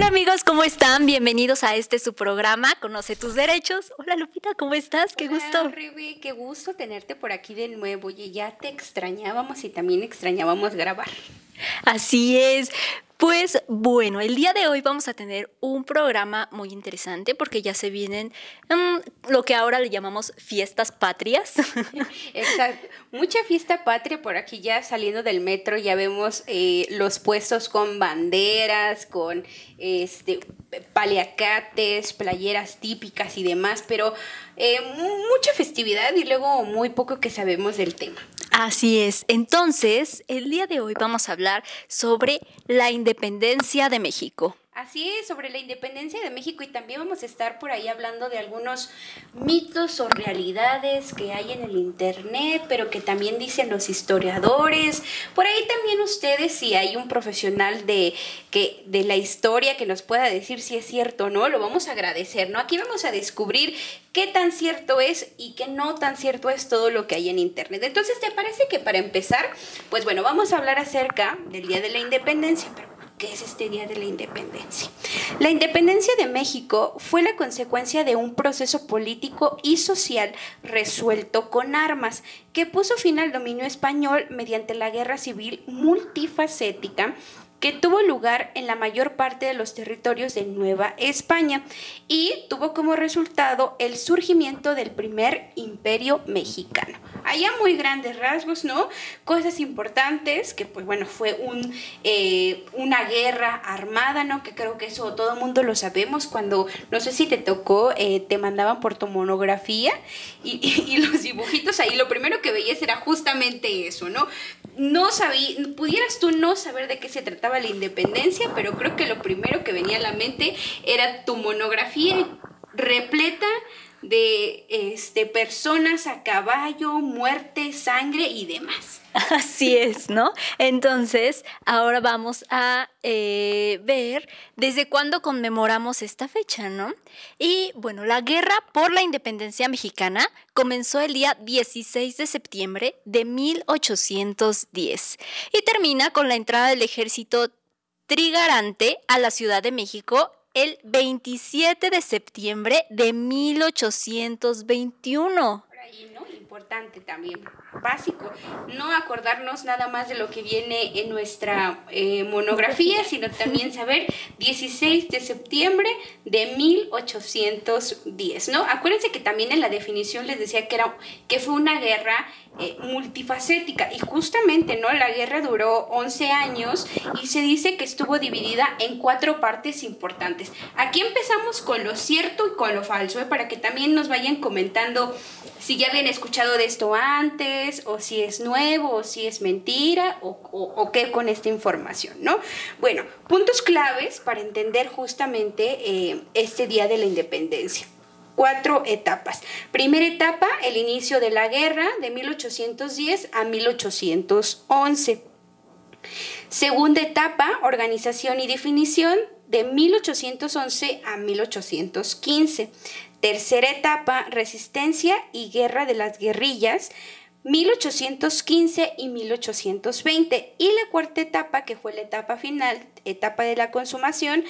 amigos, ¿cómo están? Bienvenidos a su programa, Conoce tus derechos. Hola Lupita, ¿cómo estás? Qué gusto. Hola Rebe, qué gusto tenerte por aquí de nuevo. Oye, ya te extrañábamos y también extrañábamos grabar. Así es. Pues bueno, el día de hoy vamos a tener un programa muy interesante porque ya se vienen lo que ahora le llamamos fiestas patrias. Exacto, mucha fiesta patria por aquí ya saliendo del metro, ya vemos los puestos con banderas, con paliacates, playeras típicas y demás, pero mucha festividad y luego muy poco que sabemos del tema. Así es. Entonces, el día de hoy vamos a hablar sobre la independencia de México. Así es, sobre la independencia de México, y también vamos a estar por ahí hablando de algunos mitos o realidades que hay en el internet, pero que también dicen los historiadores. Por ahí también ustedes, si hay un profesional de la historia que nos pueda decir si es cierto o no, lo vamos a agradecer, ¿no? Aquí vamos a descubrir qué tan cierto es y qué no tan cierto es todo lo que hay en internet. Entonces, ¿te parece que para empezar, pues bueno, vamos a hablar acerca del Día de la Independencia, pero ¿qué es este Día de la Independencia? La independencia de México fue la consecuencia de un proceso político y social resuelto con armas que puso fin al dominio español mediante la guerra civil multifacética que tuvo lugar en la mayor parte de los territorios de Nueva España y tuvo como resultado el surgimiento del primer imperio mexicano. Allá muy grandes rasgos, ¿no? Cosas importantes, que pues bueno, fue una guerra armada, ¿no? Que creo que eso todo el mundo lo sabemos. Cuando, no sé si te tocó, te mandaban por tu monografía y los dibujitos ahí, lo primero que veías era justamente eso, ¿no? Pudieras tú no saber de qué se trataba la independencia, pero creo que lo primero que venía a la mente era tu monografía repleta de personas a caballo, muerte, sangre y demás. Así es, ¿no? Entonces, ahora vamos a ver desde cuándo conmemoramos esta fecha, ¿no? Y bueno, la guerra por la independencia mexicana comenzó el día 16 de septiembre de 1810 y termina con la entrada del ejército trigarante a la Ciudad de México el 27 de septiembre de 1821. Por ahí, ¿no? Importante también, básico, no acordarnos nada más de lo que viene en nuestra monografía, sino también saber 16 de septiembre de 1810, ¿no? Acuérdense que también en la definición les decía que fue una guerra multifacética y justamente, ¿no? La guerra duró 11 años y se dice que estuvo dividida en 4 partes importantes. Aquí empezamos con lo cierto y con lo falso, para que también nos vayan comentando si ya habían escuchado de esto antes, o si es nuevo, o si es mentira, o qué con esta información, ¿no? Bueno, puntos claves para entender justamente este Día de la Independencia. 4 etapas. Primera etapa, el inicio de la guerra de 1810 a 1811. Segunda etapa, organización y definición de 1811 a 1815. Tercera etapa, resistencia y guerra de las guerrillas, 1815 y 1820. Y la cuarta etapa, que fue la etapa final, etapa de la consumación,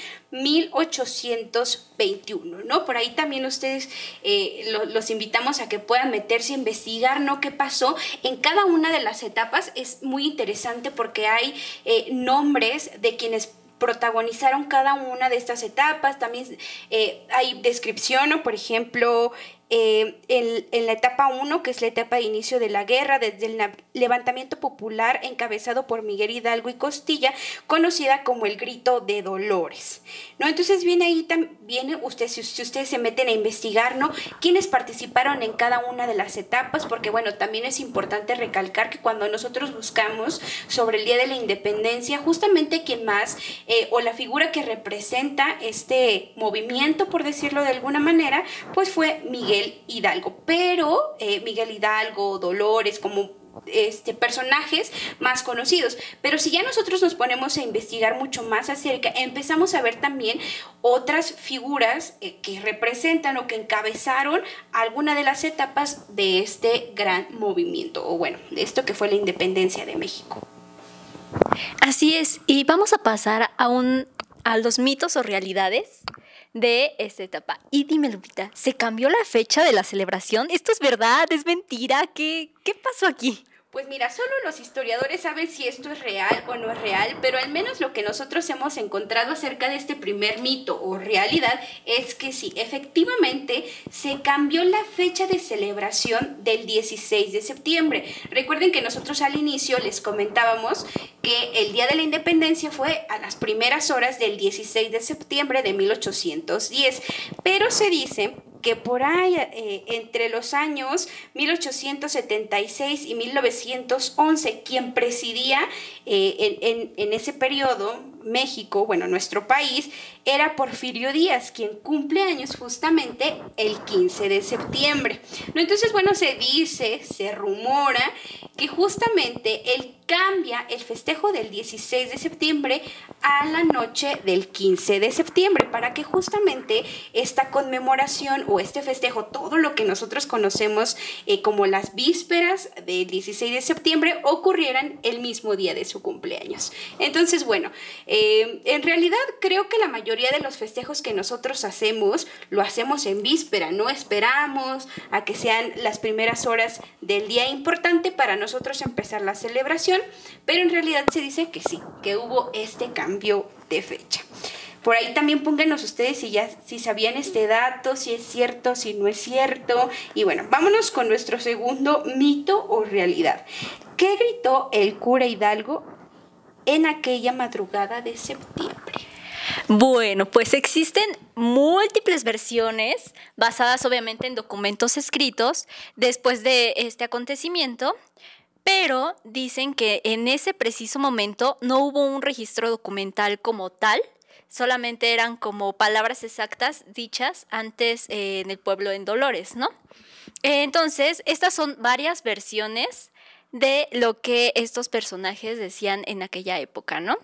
1821, ¿no? Por ahí también ustedes los invitamos a que puedan meterse a investigar, ¿no? ¿Qué pasó en cada una de las etapas? Es muy interesante porque hay nombres de quienes protagonizaron cada una de estas etapas. También hay descripción, ¿no? Por ejemplo, en la etapa 1, que es la etapa de inicio de la guerra, desde el levantamiento popular encabezado por Miguel Hidalgo y Costilla, conocida como el Grito de Dolores, ¿no? Entonces viene ahí también, si ustedes se meten a investigar, ¿no? Quiénes participaron en cada una de las etapas, porque bueno, también es importante recalcar que cuando nosotros buscamos sobre el Día de la Independencia, justamente quien más o la figura que representa este movimiento, por decirlo de alguna manera, pues fue Miguel Hidalgo, pero Miguel Hidalgo, Dolores, como personajes más conocidos. Pero si ya nosotros nos ponemos a investigar mucho más acerca, empezamos a ver también otras figuras que representan o que encabezaron alguna de las etapas de este gran movimiento, o bueno, de esto que fue la independencia de México. Así es, y vamos a pasar a a los mitos o realidades de esta etapa. Y dime, Lupita, ¿se cambió la fecha de la celebración? ¿Esto es verdad? ¿Es mentira? ¿Qué pasó aquí? Pues mira, solo los historiadores saben si esto es real o no es real, pero al menos lo que nosotros hemos encontrado acerca de este primer mito o realidad es que sí, efectivamente se cambió la fecha de celebración del 16 de septiembre. Recuerden que nosotros al inicio les comentábamos que el Día de la Independencia fue a las primeras horas del 16 de septiembre de 1810, pero se dice que por ahí entre los años 1876 y 1911, quien presidía en ese periodo México, bueno, nuestro país, era Porfirio Díaz, quien cumple años justamente el 15 de septiembre. ¿No? Entonces, bueno, se dice, se rumora que justamente él cambia el festejo del 16 de septiembre a la noche del 15 de septiembre para que justamente esta conmemoración o este festejo, todo lo que nosotros conocemos como las vísperas del 16 de septiembre, ocurrieran el mismo día de su cumpleaños. Entonces, bueno, en realidad creo que la mayoría de los festejos que nosotros hacemos, lo hacemos en víspera, no esperamos a que sean las primeras horas del día importante para nosotros empezar la celebración, pero en realidad se dice que sí, que hubo este cambio de fecha. Por ahí también pónganos ustedes si sabían este dato, si es cierto, si no es cierto. Y bueno, vámonos con nuestro segundo mito o realidad. ¿Qué gritó el cura Hidalgo en aquella madrugada de septiembre? Bueno, pues existen múltiples versiones basadas obviamente en documentos escritos después de este acontecimiento, pero dicen que en ese preciso momento no hubo un registro documental como tal, solamente eran como palabras exactas dichas antes en el pueblo en Dolores, ¿no? Entonces, estas son varias versiones de lo que estos personajes decían en aquella época, ¿no?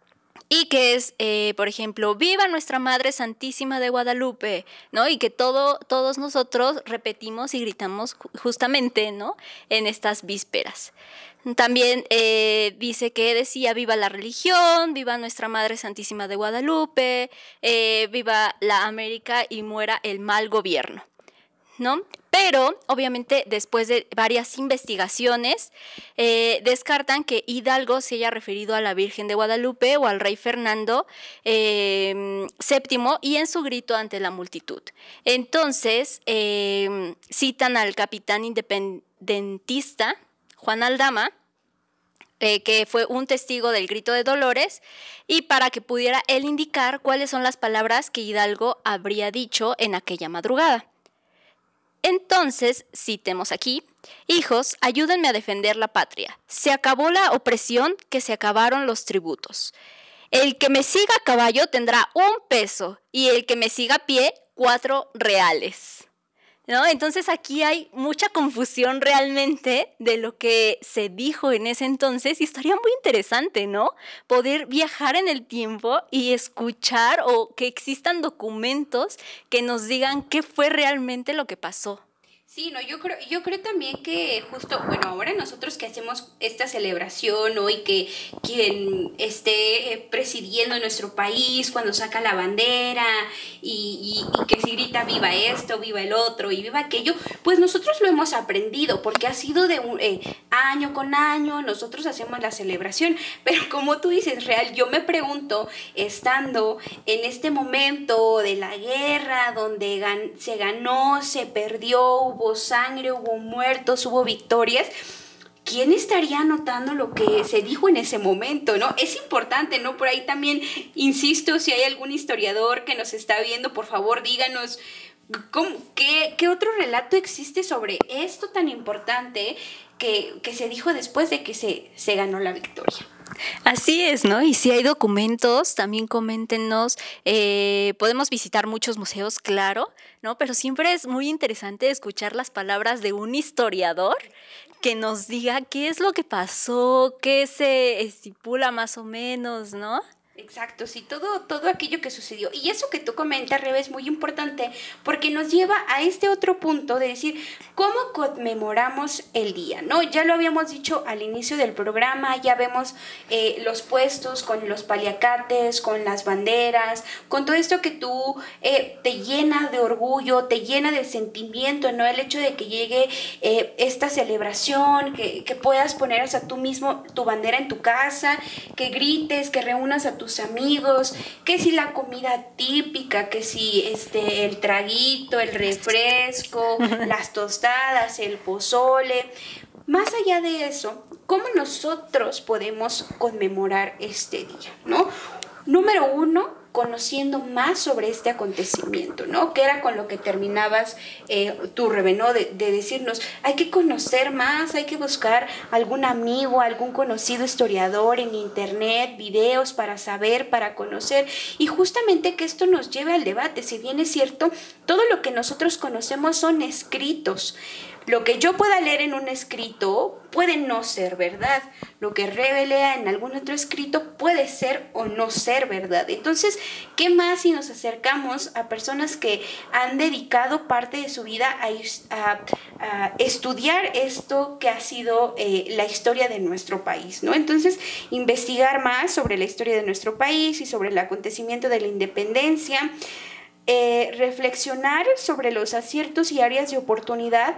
Y que es, por ejemplo, ¡viva nuestra Madre Santísima de Guadalupe! ¿No? Y que todos nosotros repetimos y gritamos justamente, ¿no? En estas vísperas. También dice que decía viva la religión, viva nuestra Madre Santísima de Guadalupe, viva la América y muera el mal gobierno, ¿no? Pero, obviamente, después de varias investigaciones, descartan que Hidalgo se haya referido a la Virgen de Guadalupe o al rey Fernando VII y en su grito ante la multitud. Entonces, citan al capitán independentista Juan Aldama, que fue un testigo del grito de Dolores, y para que pudiera él indicar cuáles son las palabras que Hidalgo habría dicho en aquella madrugada. Entonces, citemos aquí, hijos, ayúdenme a defender la patria. Se acabó la opresión, que se acabaron los tributos. El que me siga a caballo tendrá 1 peso y el que me siga a pie 4 reales. ¿No? Entonces aquí hay mucha confusión realmente de lo que se dijo en ese entonces y estaría muy interesante, ¿no? Poder viajar en el tiempo y escuchar o que existan documentos que nos digan qué fue realmente lo que pasó. Sí, no, yo creo también que justo, bueno, ahora nosotros que hacemos esta celebración hoy, que quien esté presidiendo nuestro país cuando saca la bandera y que se grita viva esto, viva el otro y viva aquello, pues nosotros lo hemos aprendido porque ha sido de año con año, nosotros hacemos la celebración, pero como tú dices, real, yo me pregunto, estando en este momento de la guerra donde se ganó, se perdió, hubo sangre, hubo muertos, hubo victorias, ¿quién estaría anotando lo que se dijo en ese momento, no? Es importante, ¿no? Por ahí también, insisto, si hay algún historiador que nos está viendo, por favor, díganos ¿qué otro relato existe sobre esto tan importante que se dijo después de que se ganó la victoria. Así es, ¿no? Y si hay documentos, también coméntenos. Podemos visitar muchos museos, claro, ¿no? Pero siempre es muy interesante escuchar las palabras de un historiador que nos diga qué es lo que pasó, qué se estipula más o menos, ¿no? Exacto, sí, todo aquello que sucedió. Y eso que tú comentas, Rebe, es muy importante porque nos lleva a este otro punto de decir cómo conmemoramos el día, ¿no? Ya lo habíamos dicho al inicio del programa, ya vemos los puestos con los paliacates, con las banderas, con todo esto que tú te llena de orgullo, te llena de sentimiento, ¿no? El hecho de que llegue esta celebración, que puedas poner, o sea, tú mismo tu bandera en tu casa, que grites, que reúnas a tus amigos, que si la comida típica, que si el traguito, el refresco, las tostadas, el pozole. Más allá de eso, ¿cómo nosotros podemos conmemorar este día, ¿no? Número uno, conociendo más sobre este acontecimiento, ¿no? Que era con lo que terminabas tu Rebe, ¿no? De decirnos, hay que conocer más, hay que buscar algún amigo, algún conocido historiador en internet, videos para saber, para conocer, y justamente que esto nos lleve al debate. Si bien es cierto, todo lo que nosotros conocemos son escritos. Lo que yo pueda leer en un escrito puede no ser verdad. Lo que Rebe lea en algún otro escrito puede ser o no ser verdad. Entonces, ¿qué más si nos acercamos a personas que han dedicado parte de su vida a estudiar esto que ha sido la historia de nuestro país, ¿no? Entonces, investigar más sobre la historia de nuestro país y sobre el acontecimiento de la independencia, reflexionar sobre los aciertos y áreas de oportunidad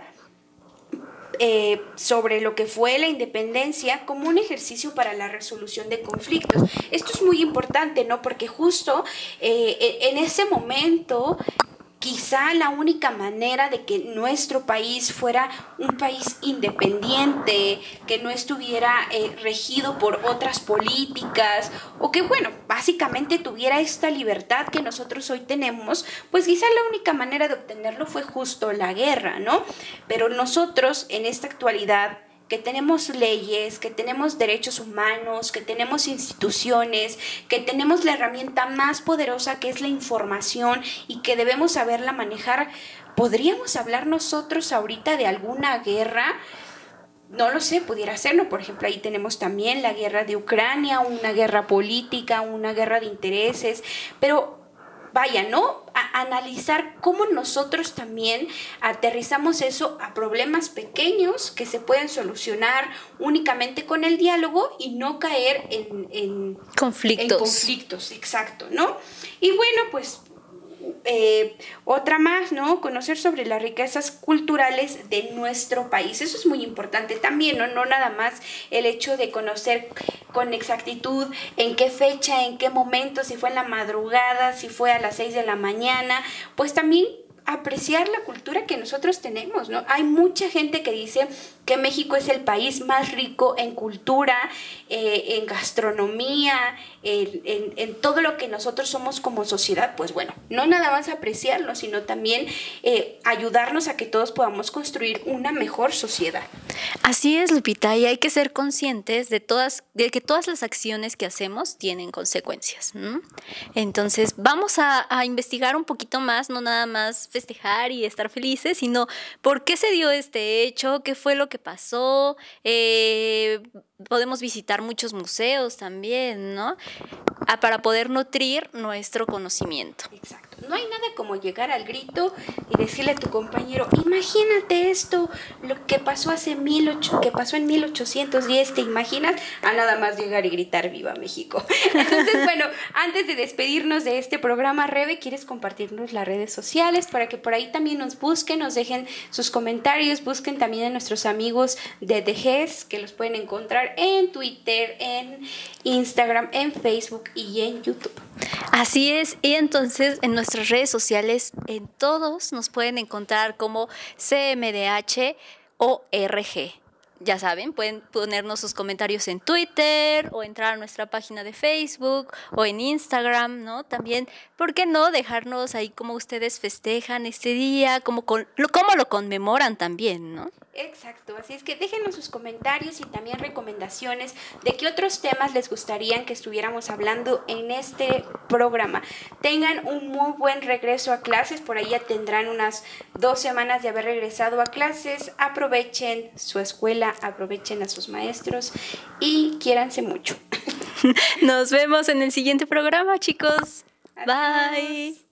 sobre lo que fue la independencia como un ejercicio para la resolución de conflictos. Esto es muy importante, ¿no? Porque justo en ese momento quizá la única manera de que nuestro país fuera un país independiente, que no estuviera regido por otras políticas, o que, bueno, básicamente tuviera esta libertad que nosotros hoy tenemos, pues quizá la única manera de obtenerlo fue justo la guerra, ¿no? Pero nosotros en esta actualidad, que tenemos leyes, que tenemos derechos humanos, que tenemos instituciones, que tenemos la herramienta más poderosa que es la información y que debemos saberla manejar, ¿podríamos hablar nosotros ahorita de alguna guerra? No lo sé, pudiera ser, ¿no? Por ejemplo, ahí tenemos también la guerra de Ucrania, una guerra política, una guerra de intereses, pero vaya, ¿no? A analizar cómo nosotros también aterrizamos eso a problemas pequeños que se pueden solucionar únicamente con el diálogo y no caer en conflictos. En conflictos, exacto, ¿no? Y bueno, pues otra más, ¿no? Conocer sobre las riquezas culturales de nuestro país. Eso es muy importante también, ¿no? No nada más el hecho de conocer con exactitud en qué fecha, en qué momento, si fue en la madrugada, si fue a las 6 de la mañana, pues también apreciar la cultura que nosotros tenemos, ¿no? Hay mucha gente que dice que México es el país más rico en cultura, en gastronomía, en todo lo que nosotros somos como sociedad. Pues bueno, no nada más apreciarlo, sino también ayudarnos a que todos podamos construir una mejor sociedad. Así es, Lupita, y hay que ser conscientes de que todas las acciones que hacemos tienen consecuencias, ¿no? Entonces, vamos a investigar un poquito más, no nada más festejar y estar felices, sino por qué se dio este hecho, qué fue lo que pasó. Podemos visitar muchos museos también, ¿no? Para poder nutrir nuestro conocimiento. Exacto. No hay nada como llegar al grito y decirle a tu compañero, imagínate esto, lo que pasó que pasó en 1810, ¿te imaginas? A nada más llegar y gritar ¡Viva México! Entonces, bueno, antes de despedirnos de este programa, Rebe, ¿quieres compartirnos las redes sociales para que por ahí también nos busquen, nos dejen sus comentarios, busquen también a nuestros amigos de The GES, que los pueden encontrar en Twitter, en Instagram, en Facebook y en YouTube? Así es, y entonces en nuestras redes sociales, en todos nos pueden encontrar como CMDH ORG. Ya saben, pueden ponernos sus comentarios en Twitter o entrar a nuestra página de Facebook o en Instagram, ¿no? También, ¿por qué no dejarnos ahí cómo ustedes festejan este día, cómo lo conmemoran también, ¿no? Exacto, así es que déjenos sus comentarios y también recomendaciones de qué otros temas les gustaría que estuviéramos hablando en este programa. Tengan un muy buen regreso a clases, por ahí ya tendrán unas 2 semanas de haber regresado a clases. Aprovechen su escuela, aprovechen a sus maestros y quiéranse mucho. Nos vemos en el siguiente programa, chicos. Adiós. Bye.